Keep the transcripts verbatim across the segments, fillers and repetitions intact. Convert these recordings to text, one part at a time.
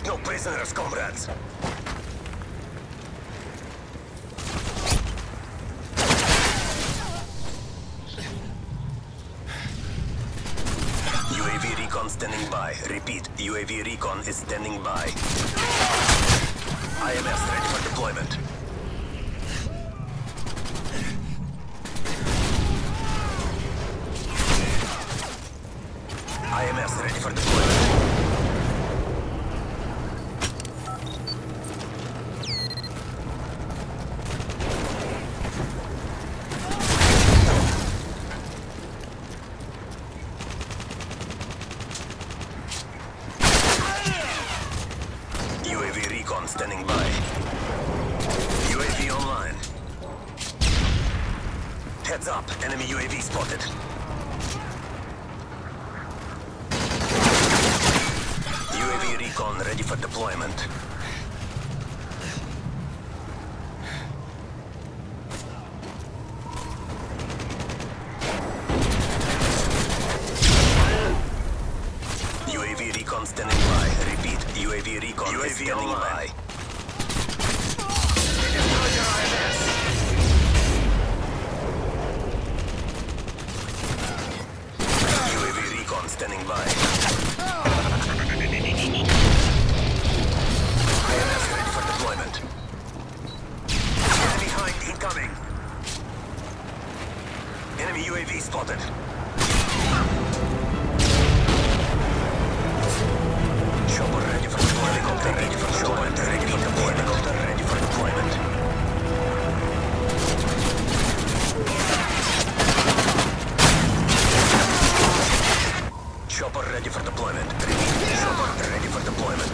Take no prisoners, comrades. U A V recon standing by. Repeat, U A V recon is standing by. I M S ready for deployment. I M S ready for deployment. U A V recon standing by. U A V online. Heads up, enemy U A V spotted. U A V recon ready for deployment. U A V recon standing by. Repeat, U A V recon U A V is standing online. By. Destroy your I M S. U A V recon standing by. I M S ready for deployment. Enemy hind incoming. Enemy U A V spotted. Chopper ready for deployment. Helicopter ready for deployment. Ready for deployment. Helicopter ready for deployment. Chopper ready for deployment. Repeat. Chopper ready for deployment.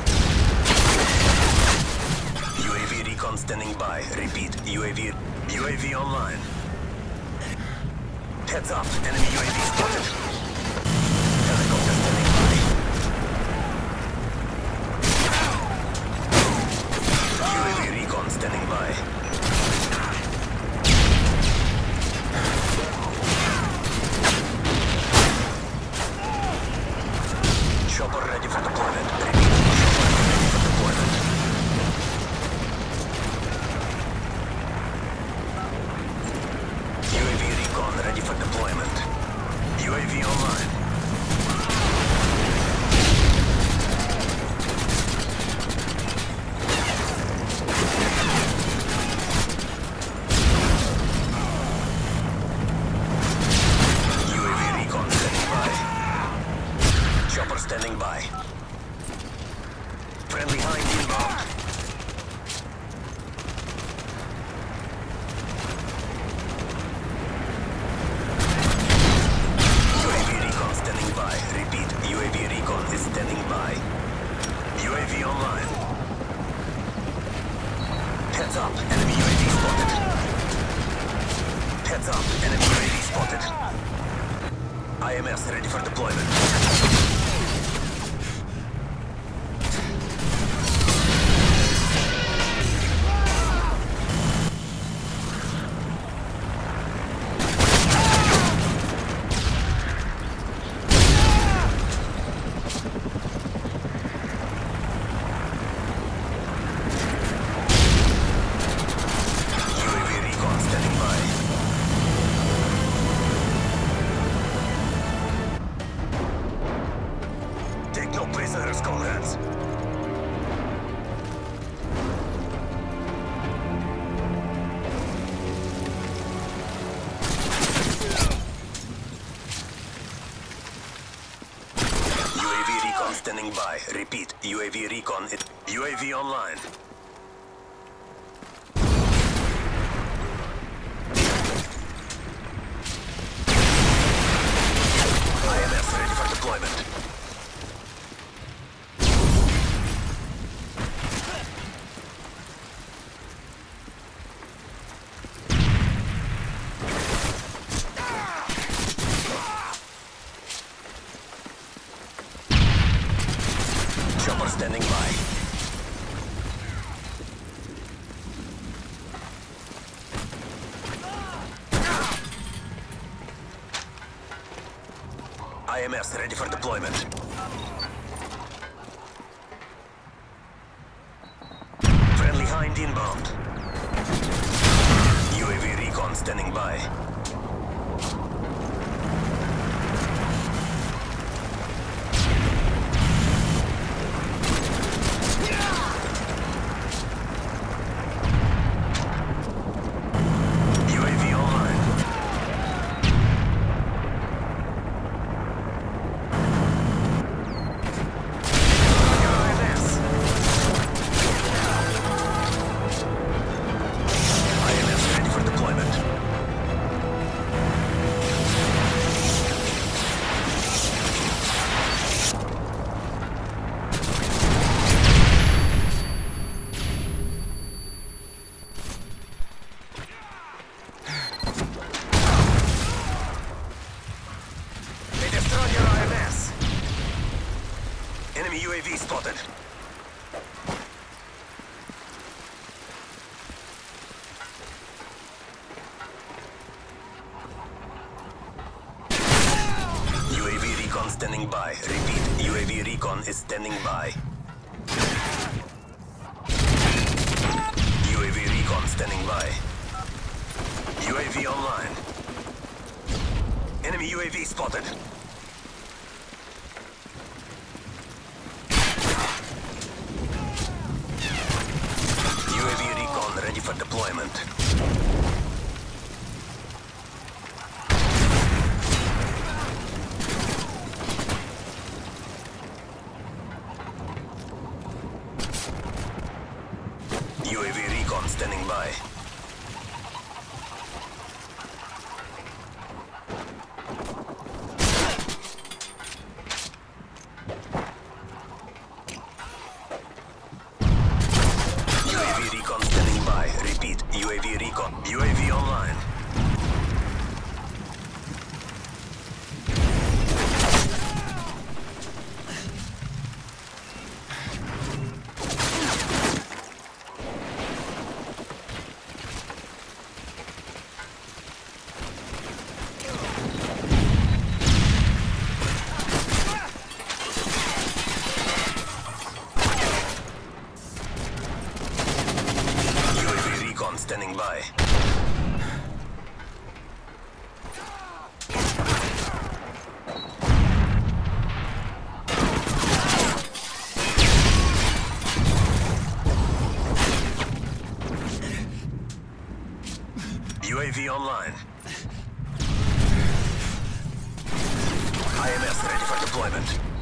U A V recon standing by. Repeat. U A V. U A V online. Heads up. Enemy U A V spotted. Helicopter standing by. U A V recon standing by. Chopper ready for deployment. Repeat. Chopper ready for deployment. U A V recon ready for deployment. U A V online. U A V recon standing by. Chopper standing by. Friendly hind inbound. U A V recon standing by. Repeat, U A V recon is standing by. U A V online. Heads up, enemy U A V spotted. Heads up, enemy U A V spotted. I M S ready for deployment. U A V recon standing by. Take no prisoners, comrades. U A V recon standing by. Repeat, U A V recon. It, U A V online. I M S ready for deployment. Chopper standing by. I M S ready for deployment. Flight inbound. U A V recon standing by. Enemy U A V spotted. U A V recon standing by. Repeat, U A V recon is standing by. U A V recon standing by. U A V online. Enemy U A V spotted. Ready for deployment. U A V recon standing by. Recon standing by. Repeat, U A V recon. U A V online. Standing by. U A V online. I M S ready for deployment.